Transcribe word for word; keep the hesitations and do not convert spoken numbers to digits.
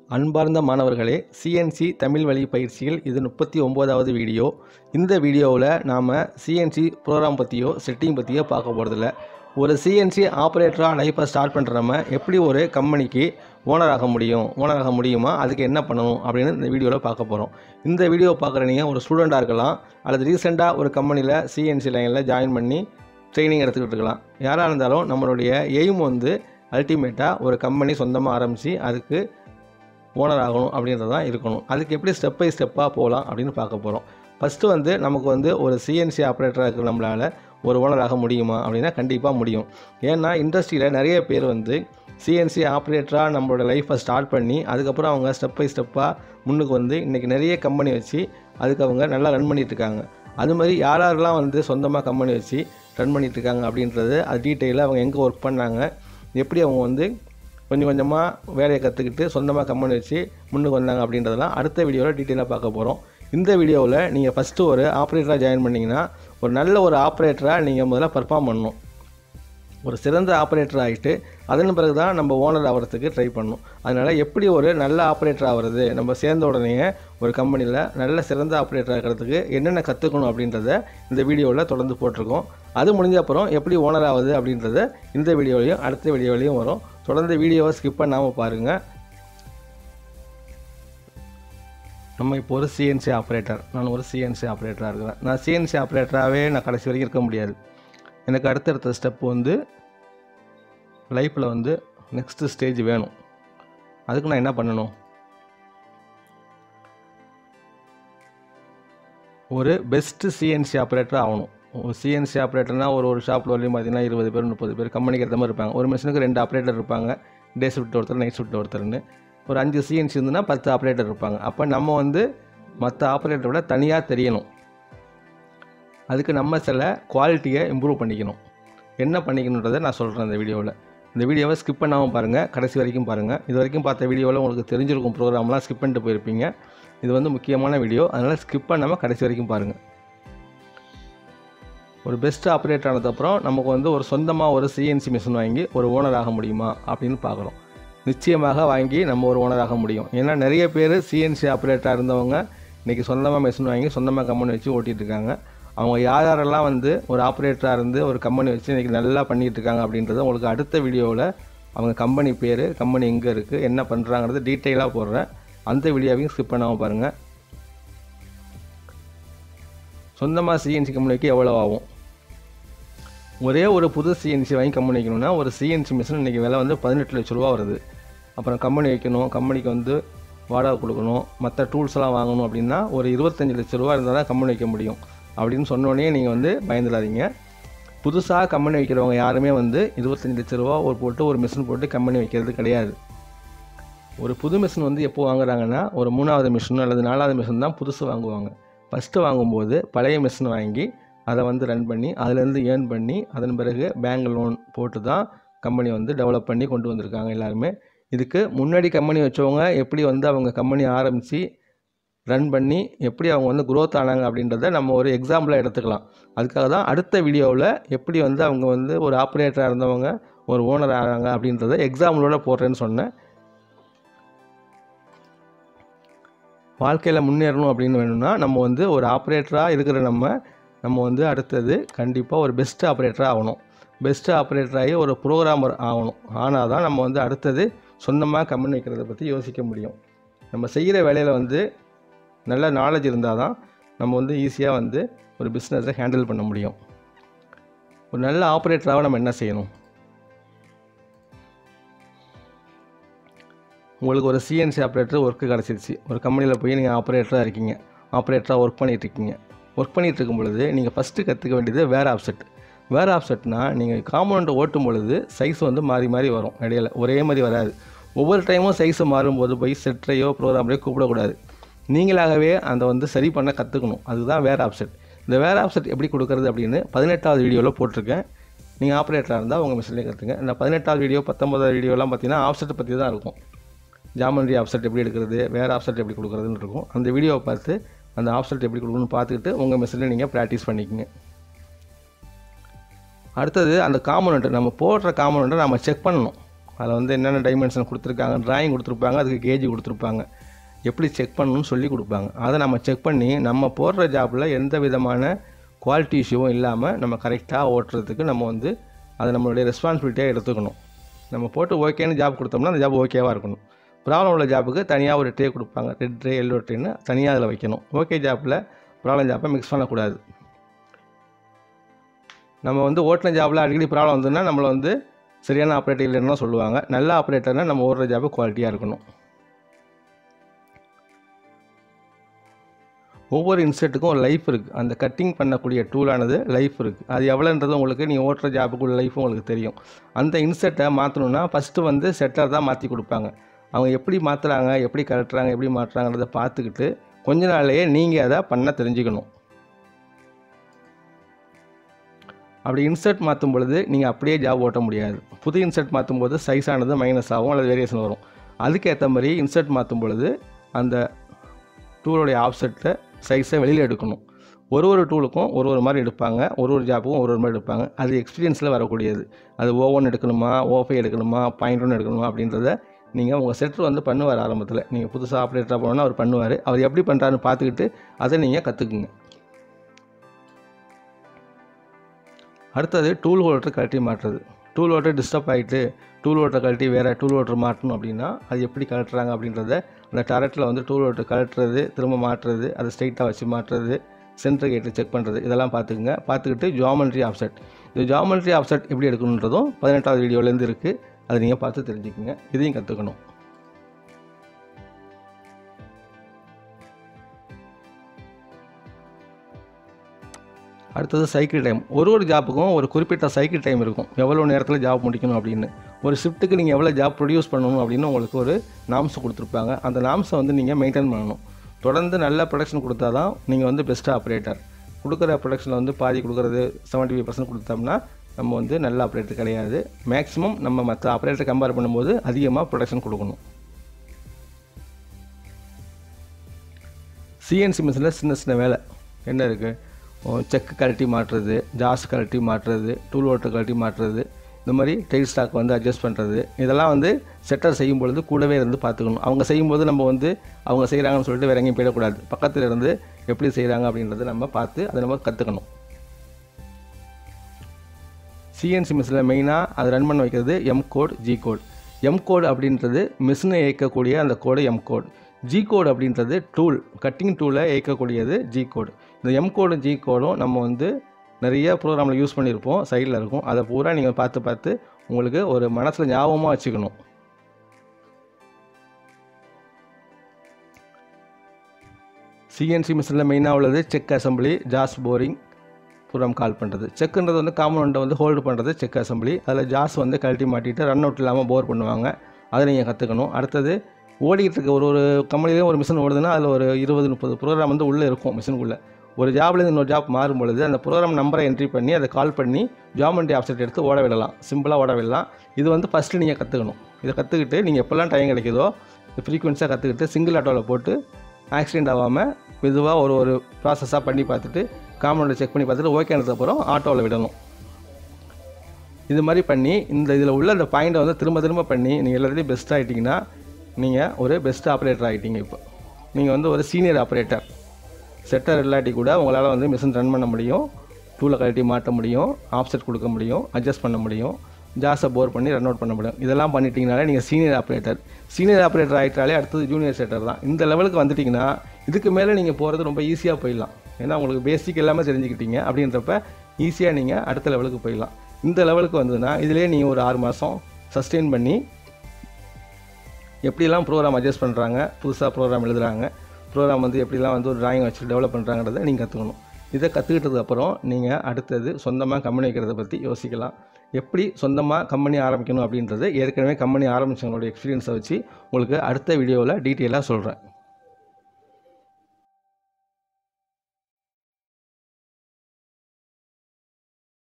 அன்பார்ந்த மாணவர்களே, சிஎன்சி தமிழ் வழி பயிற்சியில் இது முப்பத்தி ஒன்பதாவது வீடியோ. இந்த வீடியோவில் நாம் சிஎன்சி ப்ரோக்ராம் பற்றியோ செட்டிங் பற்றியோ பார்க்க போகிறதில்ல. ஒரு சிஎன்சி ஆப்ரேட்டராக லைஃப்பை ஸ்டார்ட் பண்ணுறவங்க எப்படி ஒரு கம்பெனிக்கு ஓனர் ஆக முடியும், ஓனர் ஆக முடியுமா, அதுக்கு என்ன பண்ணணும் அப்படின்னு இந்த வீடியோவில் பார்க்க போகிறோம். இந்த வீடியோ பார்க்குற நீங்கள் ஒரு ஸ்டூடெண்ட்டாக இருக்கலாம், அல்லது ரீசெண்டாக ஒரு கம்பெனியில் சிஎன்சி லைனில் ஜாயின் பண்ணி ட்ரைனிங் எடுத்துக்கிட்டு இருக்கலாம். யாராக இருந்தாலும் நம்மளுடைய எய்ம் வந்து அல்டிமேட்டாக ஒரு கம்பெனி சொந்தமாக ஆரம்பித்து அதுக்கு ஓனர் ஆகணும் அப்படின்றது தான் இருக்கணும். அதுக்கு எப்படி ஸ்டெப் பை ஸ்டெப்பாக போகலாம் அப்படின்னு பார்க்க போகிறோம். ஃபஸ்ட்டு வந்து நமக்கு வந்து ஒரு சிஎன்சி ஆப்ரேட்டராக இருக்கிற நம்மளால் ஒரு ஓனர் ஆக முடியுமா அப்படின்னா கண்டிப்பாக முடியும். ஏன்னா இண்டஸ்ட்ரியில் நிறைய பேர் வந்து சிஎன்சி ஆப்ரேட்டராக நம்மளோட லைஃப்பை ஸ்டார்ட் பண்ணி அதுக்கப்புறம் அவங்க ஸ்டெப் பை ஸ்டெப்பாக முன்னுக்கு வந்து இன்றைக்கி நிறைய கம்பெனி வச்சு அதுக்கு அவங்க நல்லா ரன் பண்ணிகிட்ருக்காங்க. அது மாதிரி யார் யாரெல்லாம் வந்து சொந்தமாக கம்பெனி வச்சு ரன் பண்ணிகிட்ருக்காங்க அப்படின்றது அது டீட்டெயிலாக அவங்க எங்கே ஒர்க் பண்ணாங்க, எப்படி அவங்க வந்து கொஞ்சம் கொஞ்சமாக வேலையை கற்றுக்கிட்டு சொந்தமாக கம்பெனி வச்சு முன்னுக்கு வந்தாங்க அப்படின்றதெல்லாம் அடுத்த வீடியோவில் டீட்டெயிலாக பார்க்க போகிறோம். இந்த வீடியோவில் நீங்கள் ஃபஸ்ட்டு ஒரு ஆப்ரேட்டராக ஜாயின் பண்ணிங்கன்னா ஒரு நல்ல ஒரு ஆப்ரேட்டராக நீங்கள் முதல்ல பர்ஃபார்ம் பண்ணணும். ஒரு சிறந்த ஆப்ரேட்டர் ஆகிட்டு அதன் பிறகு தான் நம்ம ஓனர் ஆகிறதுக்கு ட்ரை பண்ணணும். அதனால் எப்படி ஒரு நல்ல ஆப்ரேட்டர் ஆகிறது, நம்ம சேர்ந்த உடனே ஒரு கம்பெனியில் நல்ல சிறந்த ஆப்ரேட்டர் ஆகிறதுக்கு என்னென்ன கற்றுக்கணும் அப்படின்றத இந்த வீடியோவில் தொடர்ந்து போட்டிருக்கோம். அது முடிஞ்ச அப்புறம் எப்படி ஓனர் ஆகுது அப்படின்றத இந்த வீடியோலையும் அடுத்த வீடியோலையும் வரும். தொடர்ந்து வீடியோவை ஸ்கிப் பண்ணாமல் பாருங்கள். நம்ம இப்போ ஒரு சிஎன்சி ஆப்ரேட்டர், நான் ஒரு சிஎன்சி ஆப்ரேட்டராக இருக்கிறேன். நான் சிஎன்சி ஆப்ரேட்டராகவே நான் கடைசி வரைக்கும் இருக்க முடியாது. எனக்கு அடுத்தடுத்த ஸ்டெப் வந்து லைஃப்பில் வந்து நெக்ஸ்ட்டு ஸ்டேஜ் வேணும். அதுக்கு நான் என்ன பண்ணணும்? ஒரு பெஸ்ட்டு சிஎன்சி ஆப்ரேட்டர் ஆகணும். ஒரு சிஎன்சி ஆப்ரேட்டர்னால் ஒரு ஒரு ஷாப்பில் வரலையும் பார்த்தீங்கன்னா இருபது பேர் முப்பது பேர் கம்பெனிக்கு ஏற்ற மாதிரி இருப்பாங்க. ஒரு மிஷினுக்கு ரெண்டு ஆப்ரேட்டர் இருப்பாங்க, டே ஷிஃப்ட் ஒருத்தர், நைட் ஷிஃப்ட் ஒருத்தர்னு. ஒரு அஞ்சு சிஎன்சி இருந்துன்னா பத்து ஆப்ரேட்டர் இருப்பாங்க. அப்போ நம்ம வந்து மற்ற ஆப்ரேட்டரை விட தனியாக தெரியணும். அதுக்கு நம்ம சில குவாலிட்டியை இம்ப்ரூவ் பண்ணிக்கணும். என்ன பண்ணிக்கணுன்றதை நான் சொல்கிறேன் இந்த வீடியோவில். இந்த வீடியோவை ஸ்கிப் பண்ணாமல் பாருங்கள், கடைசி வரைக்கும் பாருங்கள். இது வரைக்கும் பார்த்த வீடியோவில் உங்களுக்கு தெரிஞ்சிருக்கும் ப்ரோக்ராம்லாம் ஸ்கிப் பண்ணிட்டு போயிருப்பீங்க. இது வந்து முக்கியமான வீடியோ, அதனால் ஸ்கிப் பண்ணாமல் கடைசி வரைக்கும் பாருங்கள். ஒரு பெஸ்ட் ஆப்ரேட்டர் ஆனதுக்கப்புறம் நமக்கு வந்து ஒரு சொந்தமாக ஒரு சிஎன்சி மிஷின் வாங்கி ஒரு ஓனர் ஆக முடியுமா அப்படின்னு பார்க்குறோம். நிச்சயமாக வாங்கி நம்ம ஒரு ஓனர் ஆக முடியும். ஏன்னா நிறைய பேர் சிஎன்சி ஆப்ரேட்டராக இருந்தவங்க இன்றைக்கி சொந்தமாக மிஷின் வாங்கி சொந்தமாக கம்பெனி வச்சு ஓட்டிகிட்டு இருக்காங்க. அவங்க யார் யாரெல்லாம் வந்து ஒரு ஆப்ரேட்டராக இருந்து ஒரு கம்பெனி வச்சு இன்றைக்கி நல்லா பண்ணிகிட்டு இருக்காங்க அப்படின்றத உங்களுக்கு அடுத்த வீடியோவில் அவங்க கம்பெனி பேர், கம்பெனி எங்கே இருக்குது, என்ன பண்ணுறாங்கிறது டீட்டெயிலாக போடுறேன். அந்த வீடியோவையும் ஸ்கிப் பண்ணாமல் பாருங்கள். சொந்தமாக சிஎன்சி கம்பெனி வைக்க எவ்வளோ ஆகும்? ஒரே ஒரு புது சிஎன்சி வாங்கி கம்பெனி வைக்கணும்னா ஒரு சிஎன்சி மிஷின் இன்றைக்கி விலை வந்து பதினெட்டு லட்ச ரூபா வருது. அப்புறம் கம்பெனி வைக்கணும், கம்பெனிக்கு வந்து வாடகை கொடுக்கணும், மற்ற டூல்ஸ்லாம் வாங்கணும் அப்படின்னா ஒரு இருபத்தஞ்சி லட்ச ரூபா இருந்தால் தான் கம்பெனி வைக்க முடியும் அப்படின்னு சொன்னோடனே நீங்கள் வந்து பயந்துடாதீங்க. புதுசாக கம்பெனி வைக்கிறவங்க யாருமே வந்து இருபத்தஞ்சி லட்ச ரூபா ஒரு போட்டு ஒரு மிஷின் போட்டு கம்பெனி வைக்கிறது கிடையாது. ஒரு புது மிஷின் வந்து எப்போ வாங்குறாங்கன்னா ஒரு மூணாவது மிஷின் அல்லது நாலாவது மிஷின் தான் புதுசு வாங்குவாங்க. ஃபஸ்ட்டு வாங்கும்போது பழைய மிஷின் வாங்கி அதை வந்து ரன் பண்ணி அதிலேருந்து ஏர்ன் பண்ணி அதன் பிறகு பேங்க் லோன் போட்டு தான் கம்பெனி வந்து டெவலப் பண்ணி கொண்டு வந்திருக்காங்க எல்லாருமே. இதுக்கு முன்னாடி கம்பெனி வச்சவங்க எப்படி வந்து அவங்க கம்பெனி ஆரம்பித்து ரன் பண்ணி எப்படி அவங்க வந்து குரோத் ஆனாங்க அப்படின்றத நம்ம ஒரு எக்ஸாம்பிளாக எடுத்துக்கலாம். அதுக்காக தான் அடுத்த வீடியோவில் எப்படி வந்து அவங்க வந்து ஒரு ஆப்ரேட்டராக இருந்தவங்க ஒரு ஓனர் ஆகிறாங்க அப்படின்றத எக்ஸாம்பிளோட போடுறேன்னு சொன்னேன். வாழ்க்கையில் முன்னேறணும் அப்படின்னு வேணும்னா நம்ம வந்து ஒரு ஆப்ரேட்டராக இருக்கிற நம்ம நம்ம வந்து அடுத்தது கண்டிப்பாக ஒரு பெஸ்ட் ஆப்ரேட்டராக ஆகணும். பெஸ்ட் ஆப்ரேட்டராகி ஒரு ப்ரோக்ராமர் ஆகணும். ஆனால் தான் நம்ம வந்து அடுத்தது சொந்தமாக கம்பெனி வைக்கிறத பற்றி யோசிக்க முடியும். நம்ம செய்கிற வேலையில் வந்து நல்ல நாலேஜ் இருந்தால் தான் நம்ம வந்து ஈஸியாக வந்து ஒரு பிஸ்னஸை ஹேண்டில் பண்ண முடியும். ஒரு நல்ல ஆப்ரேட்டராக நம்ம என்ன செய்யணும்? உங்களுக்கு ஒரு சிஎன்சி ஆப்ரேட்டர் ஒர்க்கு கிடச்சிருச்சு. ஒரு கம்பெனியில் போய் நீங்கள் ஆப்ரேட்டராக இருக்கீங்க, ஆப்ரேட்டராக ஒர்க் பண்ணிகிட்ருக்கீங்க. ஒர்க் பண்ணிகிட்டு இருக்கும் பொழுது நீங்கள் ஃபஸ்ட்டு கற்றுக்க வேண்டியது வேர் ஆஃப்செட். வேர் ஆஃப்செட்னால் நீங்கள் காம்பவுண்டை ஓட்டும் பொழுது சைஸ் வந்து மாறி மாறி வரும், இடையில ஒரே மாதிரி வராது. ஒவ்வொரு டைமும் சைஸு மாறும்போது போய் செட்டையோ ப்ரோக்ராமரையோ கூப்பிடக்கூடாது. நீங்களாகவே அந்த வந்து சரி பண்ண கற்றுக்கணும். அதுதான் வேர் ஆஃப்செட். இந்த வேர் ஆஃப்செட் எப்படி கொடுக்குறது அப்படின்னு பதினெட்டாவது வீடியோவில் போட்டிருக்கேன். நீங்கள் ஆப்ரேட்டராக இருந்தால் உங்கள் மிஷின்லேயே கற்றுங்க. இந்த பதினெட்டாவது வீடியோ பத்தொம்பதாவது வீடியோலாம் பார்த்தீங்கன்னா ஆஃப்செட்டை பற்றி தான் இருக்கும். ஜாமெண்ட்ரி ஆஃப்செட் எப்படி எடுக்கிறது, வேர் ஆஃப்செட் எப்படி கொடுக்குறதுன்னு இருக்கும். அந்த வீடியோவை பார்த்து அந்த ஆஃப்செட் எப்படி கொடுக்கணும்னு பார்த்துக்கிட்டு உங்கள் மிஷினில் நீங்கள் ப்ராக்டிஸ் பண்ணிக்கோங்க. அடுத்தது அந்த காம்பனண்ட்டு நம்ம போடுற காம்பனண்ட்டை நம்ம செக் பண்ணணும். அதில் வந்து என்னென்ன டைமென்ஷன் கொடுத்துருக்காங்க, ட்ராயிங் கொடுத்துருப்பாங்க, அதுக்கு கேஜ் கொடுத்துருப்பாங்க, எப்படி செக் பண்ணணும்னு சொல்லி கொடுப்பாங்க. அதை நம்ம செக் பண்ணி நம்ம போடுற ஜாப்பில் எந்த விதமான குவாலிட்டி இஷ்யூவும் இல்லாமல் நம்ம கரெக்டாக ஓட்டுறதுக்கு நம்ம வந்து அதை நம்மளுடைய ரெஸ்பான்சிபிலிட்டியாக எடுத்துக்கணும். நம்ம போட்டு ஓகேன்னு ஜாப் கொடுத்தோம்னா அந்த ஜாப் ஓகேவாக இருக்கணும். ப்ராப்ளம் உள்ள ஜாப்புக்கு தனியாக ஒரு ட்ரே கொடுப்பாங்க, ரெட் ட்ரே எல்லோ ட்ரேன்னு தனியாக அதில் வைக்கணும். ஓகே ஜாப்பில் ப்ராப்ளம் ஜாப்பை மிக்ஸ் பண்ணக்கூடாது. நம்ம வந்து ஓட்டின ஜாப்பில் அடிக்கடி ப்ராப்ளம் வந்ததுன்னா நம்மளை வந்து சரியான ஆப்ரேட்டர் இல்லைன்னா சொல்லுவாங்க. நல்ல ஆப்ரேட்டர்னால் நம்ம ஓடுற ஜாப்பு குவாலிட்டியாக இருக்கணும். ஒவ்வொரு இன்செட்டுக்கும் ஒரு லைஃப் இருக்குது. அந்த கட்டிங் பண்ணக்கூடிய டூலானது லைஃப் இருக்குது. அது எவ்வளோன்றது உங்களுக்கு நீங்கள் ஓட்டுற ஜாப்புக்குள்ள லைஃப் உங்களுக்கு தெரியும். அந்த இன்செட்டை மாற்றணுன்னா ஃபஸ்ட்டு வந்து செட்டர் தான் மாற்றி கொடுப்பாங்க. அவங்க எப்படி மாற்றுறாங்க, எப்படி கரெக்டுறாங்க, எப்படி மாற்றுறாங்கிறத பார்த்துக்கிட்டு கொஞ்ச நாள்லேயே நீங்கள் அதை பண்ண தெரிஞ்சுக்கணும். அப்படி இன்செர்ட் மாற்றும் பொழுது நீங்கள் அப்படியே ஜாப் ஓட்ட முடியாது. புது இன்செர்ட் மாற்றும் போது சைஸானது மைனஸ் ஆகும் அல்லது வேரியேஷன் வரும். அதுக்கேற்ற மாதிரி இன்செர்ட் மாற்றும் பொழுது அந்த டூலோடைய ஆப்செட்டை சைஸை வெளியில் எடுக்கணும். ஒரு ஒரு டூலுக்கும் ஒரு ஒரு மாதிரி எடுப்பாங்க, ஒரு ஒரு ஜாப்புக்கும் ஒரு ஒரு மாதிரி எடுப்பாங்க. அது எக்ஸ்பீரியன்ஸில் வரக்கூடியது. அது ஓ ஒன் எடுக்கணுமா, ஓ ஃபைவ் எடுக்கணுமா, பாயிண்ட் ஒன் எடுக்கணுமா அப்படின்றத நீங்கள் உங்கள் செட்டர் வந்து பண்ணுவார். ஆரம்பத்தில் நீங்கள் புதுசாக ஆப்ரேட்டராக போனோன்னா அவர் பண்ணுவார். அவர் எப்படி பண்ணுறாருன்னு பார்த்துக்கிட்டு அதை நீங்கள் கற்றுக்குங்க. அடுத்தது டூல் ஹோல்டர் கழட்டி மாட்டுறது. டூல் ஹோல்டர் டிஸ்டர்ப் ஆகிட்டு டூல் ஹோல்டர் கழட்டி வேறு டூல் ஹோல்டர் மாட்டணும் அப்படின்னா அது எப்படி கழட்டுறாங்க அப்படின்றத அந்த டேரக்டில் வந்து டூல் ஹோல்டர் கழட்டுறது, திரும்ப மாட்டுறது, அதை ஸ்ட்ரைட்டாக வச்சு மாட்டுறது, சென்டர் கேட்டு செக் பண்ணுறது, இதெல்லாம் பார்த்துக்குங்க. பார்த்துக்கிட்டு ஜாமெண்ட்ரி ஆப்செட், இந்த ஜாமெண்ட்ரி ஆப்செட் எப்படி எடுக்கணுன்றதும் பதினெட்டாவது வீடியோலேருந்து இருக்குது. அதை நீங்கள் பார்த்து தெரிஞ்சுக்குங்க. இதையும் கற்றுக்கணும். அடுத்தது சைக்கிள் டைம். ஒரு ஒரு ஜாப்புக்கும் ஒரு குறிப்பிட்ட சைக்கிள் டைம் இருக்கும், எவ்வளோ நேரத்தில் ஜாப் முடிக்கணும் அப்படின்னு. ஒரு ஷிஃப்ட்டுக்கு நீங்கள் எவ்வளோ ஜாப் ப்ரொடியூஸ் பண்ணணும் அப்படின்னு உங்களுக்கு ஒரு நாம்ஸ் கொடுத்துருப்பாங்க. அந்த நாம்ஸை வந்து நீங்கள் மெயின்டைன் பண்ணணும். தொடர்ந்து நல்ல ப்ரொடக்ஷன் கொடுத்தா தான் நீங்கள் வந்து பெஸ்ட் ஆப்ரேட்டர். கொடுக்குற ப்ரொடக்ஷனில் வந்து பாதி கொடுக்குறது செவன்ட்டி ஃபைவ் பர்சன்ட் கொடுத்தோம்னா நம்ம வந்து நல்ல ஆப்ரேட்டர் கிடையாது. மேக்ஸிமம் நம்ம மற்ற ஆப்ரேட்டர் கம்பேர் பண்ணும்போது அதிகமாக ப்ரொடக்ஷன் கொடுக்கணும். சிஎன்சி மிஷினில் சின்ன சின்ன வேலை என்ன இருக்குது? செக்கு கழட்டி மாட்டுறது, ஜாஸ் கழட்டி மாட்டுறது, டூல் ஓட்டர் கழட்டி மாட்டுறது, இந்த மாதிரி டைல் ஸ்டாக் வந்து அட்ஜஸ்ட் பண்ணுறது, இதெல்லாம் வந்து செட்டர் செய்யும் பொழுது கூடவே இருந்து பார்த்துக்கணும். அவங்க செய்யும்போது நம்ம வந்து அவங்க செய்கிறாங்கன்னு சொல்லிட்டு வேறு எங்கேயும் போயிடக்கூடாது. பக்கத்தில் இருந்து எப்படி செய்கிறாங்க அப்படின்றத நம்ம பார்த்து அதை நம்ம கற்றுக்கணும். சிஎன்சி மிஷினில் மெயினாக அதை ரன் பண்ண வைக்கிறது M code, G code. M code அப்படின்றது மிஷினை இயக்கக்கூடிய அந்த code M code. G code அப்படின்றது டூல், கட்டிங் டூலை இயக்கக்கூடியது ஜி கோட். இந்த எம் கோடும் ஜி கோடும் நம்ம வந்து நிறைய ப்ரோக்ராமில் யூஸ் பண்ணியிருப்போம், சைடில் இருக்கும். அதை பூரா நீங்கள் பார்த்து பார்த்து உங்களுக்கு ஒரு மனசில் ஞாபகமாக வச்சுக்கணும். சிஎன்சி மிஷினில் மெயினாக உள்ளது check assembly, jaws boring, program call பண்ணுறது. செக்குன்றது வந்து காம்பனண்ட்டை வந்து ஹோல்டு பண்ணுறது செக் அசம்பிளி. அதில் ஜாஸ் வந்து கழட்டி மாட்டிட்டு ரன் அவுட் இல்லாமல் போர் பண்ணுவாங்க. அதை நீங்கள் கற்றுக்கணும். அடுத்தது ஓடிக்கிட்டு இருக்க ஒரு ஒரு கம்பெனிலையும் ஒரு மிஷின் ஓடுதுன்னா அதில் ஒரு இருபது முப்பது ப்ரோக்ராம் வந்து உள்ளே இருக்கும் மிஷினுக்குள்ளே. ஒரு ஜாப்லேருந்து இன்னொரு ஜாப் மாறும் பொழுது அந்த ப்ரோக்ராம் நம்பரை என்ட்ரி பண்ணி அதை கால் பண்ணி ஜாமெண்ட்ரி ஆப்செட் எடுத்து ஓட விடலாம், சிம்பிளாக ஓட விடலாம். இது வந்து ஃபஸ்ட்டு நீங்கள் கற்றுக்கணும். இதை கற்றுக்கிட்டு நீங்கள் எப்போல்லாம் டைம் கிடைக்குதோ ஃப்ரீக்வன்ஸாக கற்றுக்கிட்டு சிங்கிள் ஆட்டோவில் போட்டு ஆக்சிடென்ட் ஆகாமல் மெதுவாக ஒரு ஒரு ப்ராசஸாக பண்ணி பார்த்துட்டு காம்பனண்ட்டை செக் பண்ணி பார்த்துட்டு ஓகேனதுக்கப்புறம் ஆட்டோவில் விடணும். இது மாதிரி பண்ணி இந்த இதில் உள்ள அந்த பாயிண்ட்டை வந்து திரும்ப திரும்ப பண்ணி நீங்கள் எல்லாத்தையும் பெஸ்ட் ஆகிட்டிங்கன்னா நீங்கள் ஒரு பெஸ்ட் ஆப்ரேட்டர் ஆகிட்டீங்க. இப்போ நீங்கள் வந்து ஒரு சீனியர் ஆப்ரேட்டர். செட்டர் இல்லாட்டி கூட உங்களால் வந்து மிஷின் ரன் பண்ண முடியும், டூலை கழட்டி மாட்ட முடியும், ஆப்செட் கொடுக்க முடியும், அட்ஜஸ்ட் பண்ண முடியும், ஜாஸை போர் பண்ணி ரன் அவுட் பண்ண முடியும். இதெல்லாம் பண்ணிட்டீங்கனாலே நீங்கள் சீனியர் ஆப்ரேட்டர். சீனியர் ஆப்ரேட்டர் ஆகிட்டாலே அடுத்தது ஜூனியர் செட்டர் தான். இந்த லெவலுக்கு வந்துட்டிங்கன்னா இதுக்கு மேலே நீங்கள் போகிறது ரொம்ப ஈஸியாக போயிடலாம். ஏன்னா உங்களுக்கு பேசிக் எல்லாமே தெரிஞ்சுக்கிட்டீங்க அப்படின்றப்ப ஈஸியாக நீங்கள் அடுத்த லெவலுக்கு போயிடலாம். இந்த லெவலுக்கு வந்ததுன்னா இதிலே நீங்கள் ஒரு ஆறு மாதம் சஸ்டெயின் பண்ணி எப்படிலாம் ப்ரோக்ராம் அட்ஜஸ்ட் பண்ணுறாங்க, புதுசாக ப்ரோக்ராம் எழுதுகிறாங்க, ப்ரோக்ராம் வந்து எப்படிலாம் வந்து ஒரு ட்ராயிங் வச்சு டெவலப் பண்ணுறாங்கிறத நீங்கள் கற்றுக்கணும். இதை கற்றுக்கிட்டதுக்கப்புறம் நீங்கள் அடுத்தது சொந்தமாக கம்பெனி வைக்கிறத பற்றி யோசிக்கலாம். எப்படி சொந்தமாக கம்பெனி ஆரம்பிக்கணும் அப்படின்றது ஏற்கனவே கம்பெனி ஆரம்பித்தவங்களோட எக்ஸ்பீரியன்ஸை வச்சு உங்களுக்கு அடுத்த வீடியோவில் டீட்டெயிலாக சொல்கிறேன்.